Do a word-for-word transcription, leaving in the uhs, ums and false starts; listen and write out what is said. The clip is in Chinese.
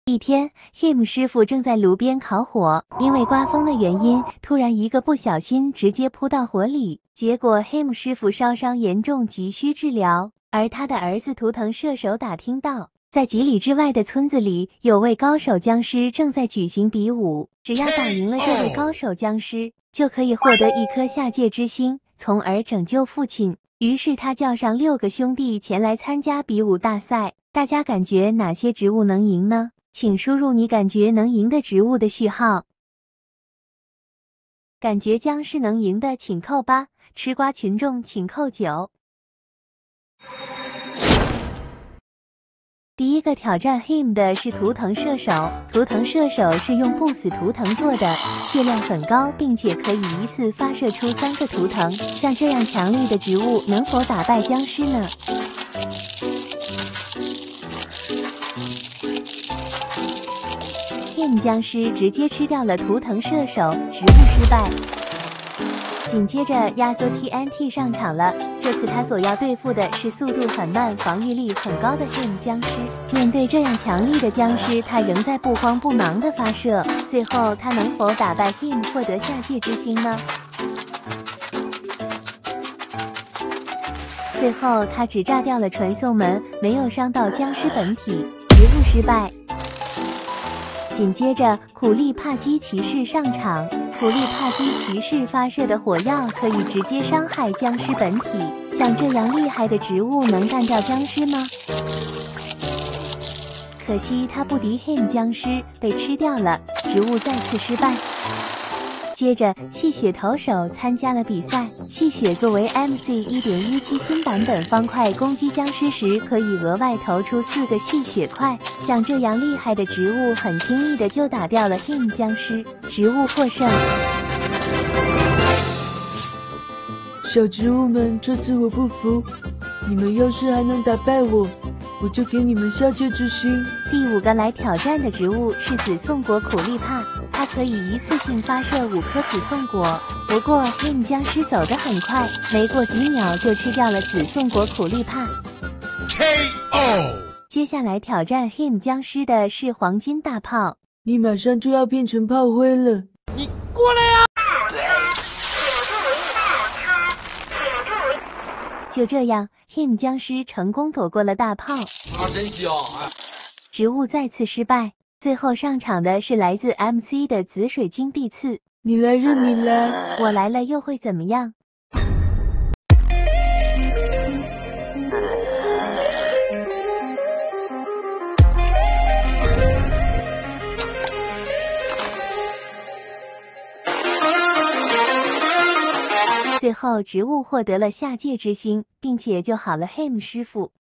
一天 ，Him 师傅正在炉边烤火，因为刮风的原因，突然一个不小心直接扑到火里，结果 Him 师傅烧伤严重，急需治疗。而他的儿子图腾射手打听到，在几里之外的村子里有位高手僵尸正在举行比武，只要打赢了这位高手僵尸，就可以获得一颗下界之星，从而拯救父亲。于是他叫上六个兄弟前来参加比武大赛。大家感觉哪些植物能赢呢？请输入你感觉能赢的植物的序号。感觉僵尸能赢的请扣八，吃瓜群众请扣九。第一个挑战 Him 的是图腾射手，图腾射手是用不死图腾做的，血量很高，并且可以一次发射出三个图腾。像这样强力的植物能否打败僵尸呢？Him 僵尸直接吃掉了图腾射手，植物失败。紧接着压缩 T N T 上场了，这次他所要对付的是速度很慢、防御力很高的 Him 僵尸。面对这样强力的僵尸，他仍在不慌不忙地发射。最后他能否打败 Him 获得下界之星呢？最后他只炸掉了传送门，没有伤到僵尸本体，植物失败。紧接着，苦力帕基骑士上场。苦力帕基骑士发射的火药可以直接伤害僵尸本体。像这样厉害的植物能干掉僵尸吗？可惜他不敌 Him 僵尸，被吃掉了，植物再次失败。接着，戏雪投手参加了比赛。戏雪作为 M C 一点一七 新版本方块攻击僵尸时，可以额外投出四个戏雪块。像这样厉害的植物，很轻易的就打掉了 Him 僵尸，植物获胜。 小植物们，这次我不服，你们要是还能打败我，我就给你们下界之星。 第五个来挑战的植物是紫宋果苦力帕，它可以一次性发射五颗紫宋果。不过 Him 僵尸走得很快，没过几秒就吃掉了紫宋果苦力帕。K O。接下来挑战 Him 僵尸的是黄金大炮， 你马上就要变成炮灰了， 你过来呀！ 就这样 ，Him 僵尸成功躲过了大炮。 他真香啊！ 植物再次失败。最后上场的是来自 M C 的紫水晶地刺。 你来任你来， 我来了又会怎么样？最后，植物获得了下界之星，并且救好了 Him 师傅。